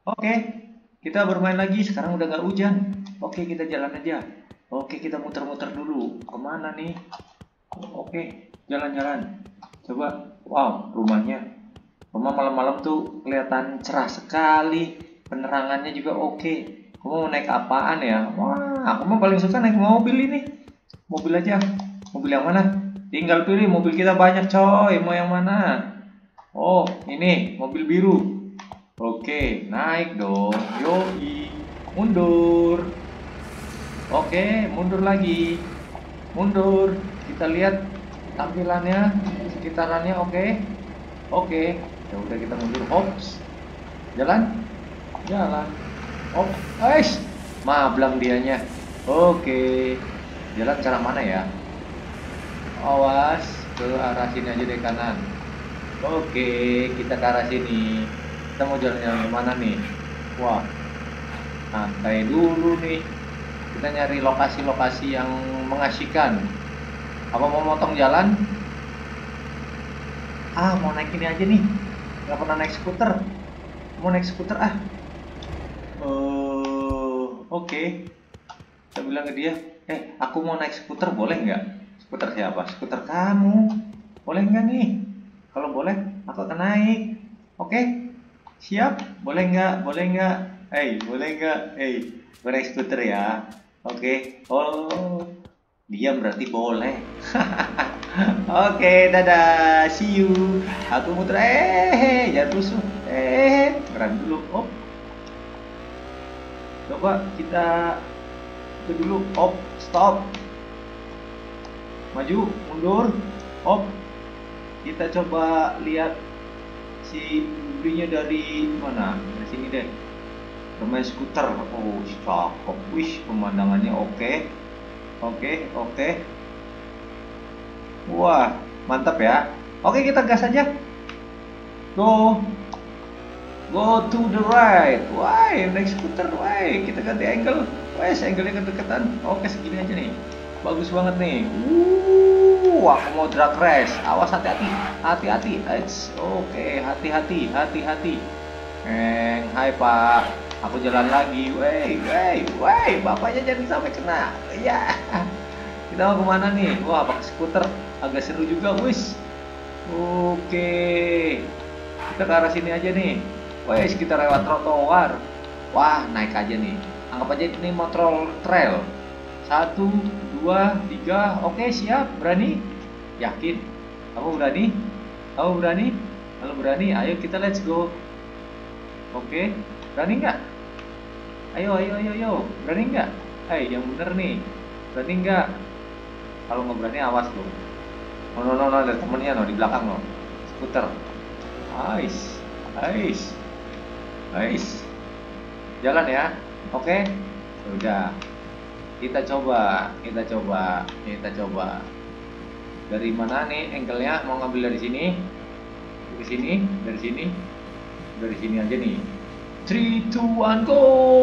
Oke, kita bermain lagi. Sekarang udah nggak hujan. Oke, kita jalan aja. Oke, kita muter-muter dulu. Kemana nih? Oke, jalan-jalan. Coba, wow, rumahnya. Rumah malam-malam tuh kelihatan cerah sekali. Penerangannya juga oke. Kamu mau naik apaan ya? Wah, aku mah paling suka naik mobil ini. Mobil aja. Mobil yang mana? Tinggal pilih, mobil kita banyak coy. Mau yang mana? Oh, ini mobil biru. Oke, naik dong. Yoi. Mundur. Oke, mundur lagi. Mundur. Kita lihat tampilannya, sekitarannya oke. Oke. Ya udah kita mundur. Ops. Jalan. Jalan. Op. Eish. Mablang dianya. Oke. Jalan ke arah mana ya? Awas, ke arah sini aja deh kanan. Oke, kita ke arah sini. Kita mau jalan-jalan kemana nih? Wah, santai dulu nih. Kita nyari lokasi-lokasi yang mengasihkan. Apa mau motong jalan? Ah, mau naik ini aja nih. Nggak pernah naik skuter. Mau naik skuter ah. Oke. Kita bilang ke dia, aku mau naik skuter, boleh nggak? Skuter siapa? Skuter kamu. Boleh nggak nih? Kalau boleh, aku akan naik. Oke? Siap? Boleh nggak? Boleh nggak? Boleh nggak? Gue naik skuter ya. Oke. Oh, diam berarti boleh. Oke, dadah. See you. Aku muter. Jangan rusuh. Berang dulu. Oh, coba kita itu dulu. Oh, stop. Maju, mundur. Oh, kita coba lihat si belinya dari mana? Dari sini deh. Bermain skuter. Oh, cakep. Wih, pemandangannya oke. Oke. Wah, mantap ya. Oke, kita gas aja. Go. Go to the right. Wah, naik skuter. Wah, kita ganti angle. Wah, angle-nya kedekatan. Oke, segini aja nih. Bagus banget nih. Aku mau drag race. Awas, hati-hati. Hati-hati. Oke, hati-hati. Hai Pak. Aku jalan lagi. Wey, bapaknya jangan sampai kena. Ya. Kita mau kemana nih? Wah, pakai skuter agak seru juga, wis. Oke. Kita ke arah sini aja nih. Wes, kita lewat trotoar. Wah, naik aja nih. Anggap aja ini motor trail. Satu, dua, tiga. Oke, siap. Berani? Yakin? Kamu berani? Kamu berani? Kalau berani, ayo kita let's go. Oke, berani nggak? Ayo. Berani nggak? Yang bener nih. Berani nggak? Kalau nggak berani, awas loh. No, ada temennya no di belakang no. Skuter. Ais. Jalan ya. Oke. Udah. Kita coba. Dari mana nih angle-nya? Mau ngambil dari sini? Dari sini aja nih. 3, 2, 1, go!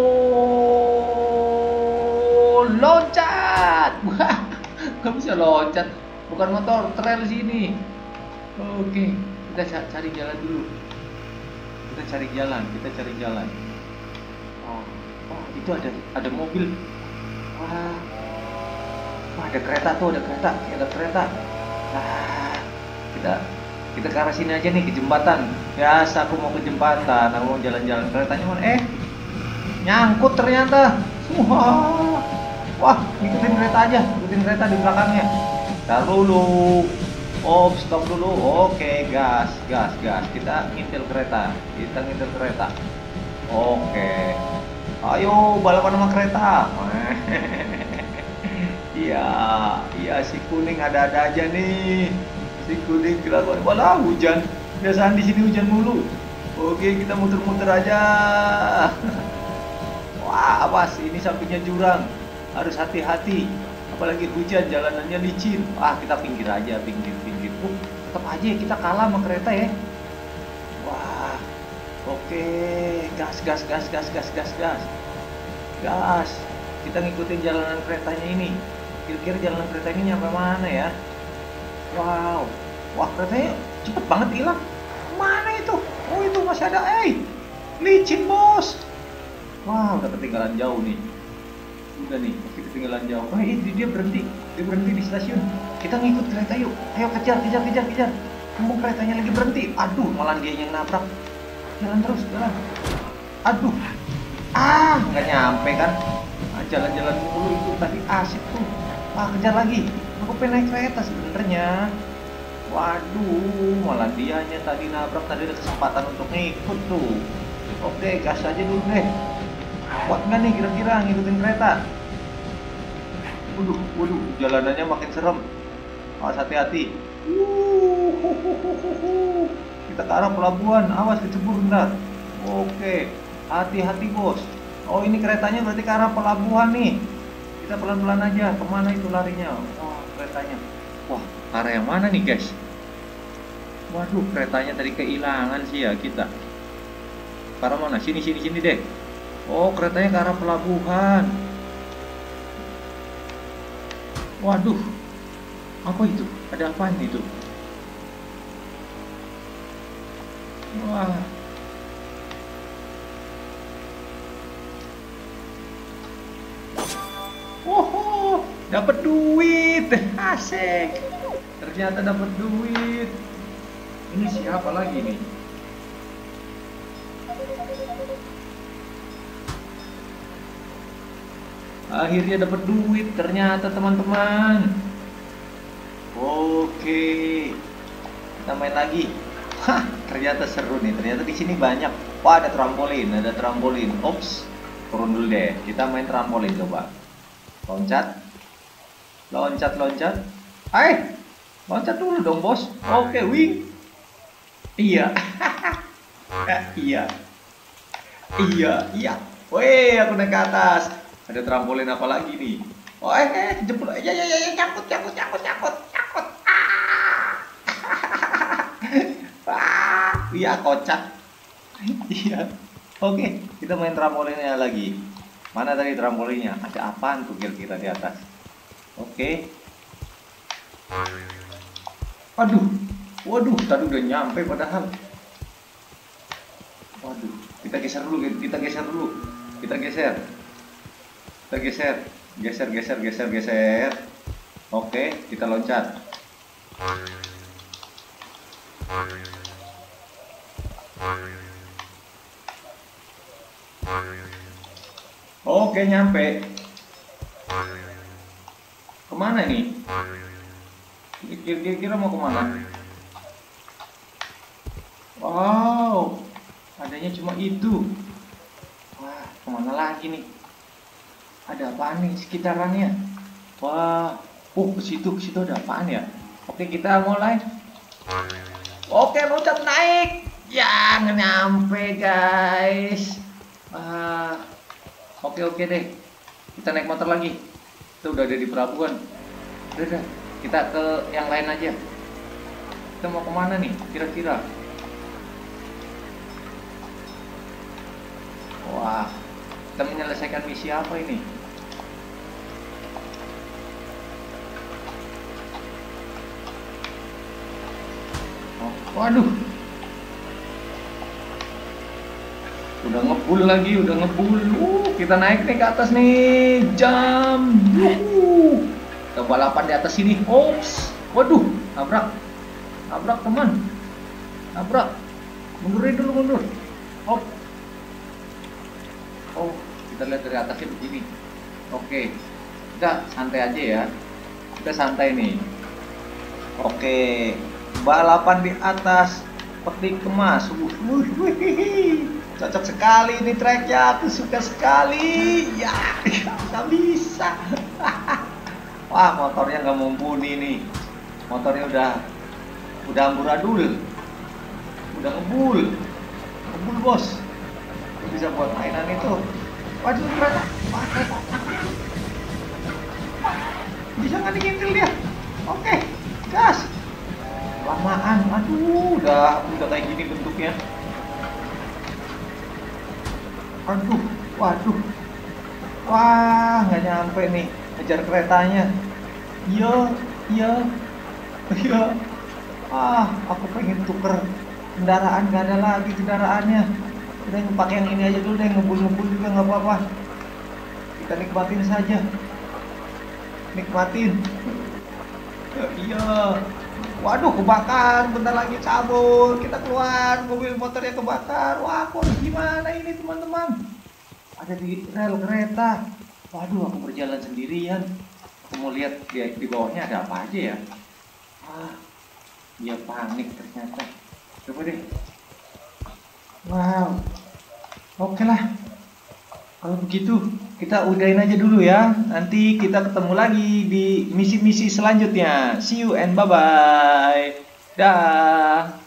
Loncat! Wah, nggak bisa loncat. Bukan motor trail sini. Oke, kita cari jalan dulu. Kita cari jalan. Oh, itu ada mobil. Wah, ada kereta tuh, ada kereta. Ah, kita ke arah sini aja nih, ke jembatan. Biasa aku mau ke jembatan, aku mau jalan-jalan. Keretanya mana? Nyangkut ternyata. Wah, ikutin kereta di belakangnya. Taruh dulu. Oh, stop dulu. Oke, gas. Kita ngintil kereta. Oke. Ayo balapan sama kereta. Iya, si kuning ada-ada aja nih. Si kuning kelakuan. Walah, hujan. Biasaan di sini hujan mulu. Oke, kita muter-muter aja. Wah, awas, ini sampingnya jurang. Harus hati-hati. Apalagi hujan, jalanannya licin. Kita pinggir aja, pinggir. Tetap aja kita kalah sama kereta ya. Wah, oke, gas. Kita ngikutin jalanan keretanya ini. Kira-kira jalanan kereta ini nyampe mana ya? Wow, wah keretanya cepet banget hilang. Mana itu? Oh itu masih ada. licin bos. Wah, udah ketinggalan jauh nih. Udah nih, ketinggalan jauh. Oh, dia berhenti. Dia berhenti di stasiun. Kita ngikut kereta yuk. Ayo kejar. Mumpung keretanya lagi berhenti. Aduh, malah dia yang nabrak. Jalan terus, jalan. Aduh. Nggak nyampe kan. Jalan-jalan mulu itu tadi asik tuh. Kejar lagi. Aku pengen naik kereta sebenarnya. Waduh, malah dianya tadi nabrak. Tadi ada kesempatan untuk ngikut tuh. Oke, gas aja dulu deh. Kuat nggak nih kira-kira ngikutin kereta? Waduh, jalanannya makin serem. Awas hati-hati. Kita ke arah pelabuhan. Awas kecebur ntar. Oke, hati-hati bos. Oh, ini keretanya berarti ke arah pelabuhan nih. Kita pelan-pelan aja. Kemana itu larinya? Wah, keretanya. Wah, arah yang mana nih guys? Waduh, keretanya tadi kehilangan sih ya kita. Ke arah mana? Sini deh. Oh, keretanya ke arah pelabuhan. Waduh, apa itu? Ada apaan itu? Wah. Woho, dapat duit. Asik. Ternyata dapat duit. Ini siapa lagi nih? Akhirnya dapat duit ternyata teman-teman. Oke, kita main lagi. Ternyata seru nih. Ternyata di sini banyak. Wah, ada trampolin. Ops, turun dulu deh. Kita main trampolin coba. Loncat. Loncat dulu dong bos. Oke, wing. Iya. Iya. Weh, aku naik ke atas. Ada trampolin apa lagi nih? Oh, jemput. Ya, nyangkut. Iya, kocak. Iya. Oke, kita main trampolinnya lagi. Mana tadi trampolinnya? Ada apaan tuh kira-kira di atas? Oke. Waduh, tadi udah nyampe padahal. Waduh, kita geser dulu. Geser. Oke, kita loncat. Oke, nyampe. Kemana nih? Kira-kira mau kemana? Wow, adanya cuma itu. Wah, kemana lagi nih? Ada apaan nih sekitarannya? Wah, ke situ ada apaan ya? Oke, kita mulai. Oke, loncat naik. Ya, nggak nyampe guys. Oke deh. Kita naik motor lagi. Kita udah ada di pelabuhan. Udah. Kita ke yang lain aja. Kita mau kemana nih kira-kira? Wah, kita menyelesaikan misi apa ini? Waduh, udah ngebul lagi. Kita naik nih ke atas nih, jam. Kita balapan di atas sini. Ops, waduh, nabrak teman. Mundurin dulu. Oh, kita lihat dari atasnya begini. Oke, kita santai aja ya. Kita santai nih. Oke, balapan di atas peti kemas. Cocok sekali ini treknya, aku suka sekali. Ya, nggak bisa. Wah, motornya nggak mumpuni nih. Motornya udah amburadul, udah ngebul bos. Bisa buat mainan itu. Waduh, kereta. Bisa nggak dikintil dia? Oke, gas. Lamaan. Aduh, udah kayak gini bentuknya. Waduh. Wah, nggak nyampe nih. Ngejar keretanya. Iya. Aku pengen tuker kendaraan, nggak ada lagi kendaraannya. Udah pakai yang ini aja dulu deh, ngebul-ngebul juga nggak apa-apa. Kita nikmatin saja. Nikmatin. Iya. Waduh, kebakar. Bentar lagi cabut. Kita keluar. Mobil motornya kebakar. Wah, kok gimana ini teman-teman? Ada di rel kereta. Waduh, aku berjalan sendirian. Aku mau lihat di bawahnya ada apa aja ya. Ah, dia panik ternyata. Coba deh. Wow. Oke lah. Kalau begitu, kita udahin aja dulu ya. Nanti kita ketemu lagi di misi-misi selanjutnya. See you and bye-bye. Dah.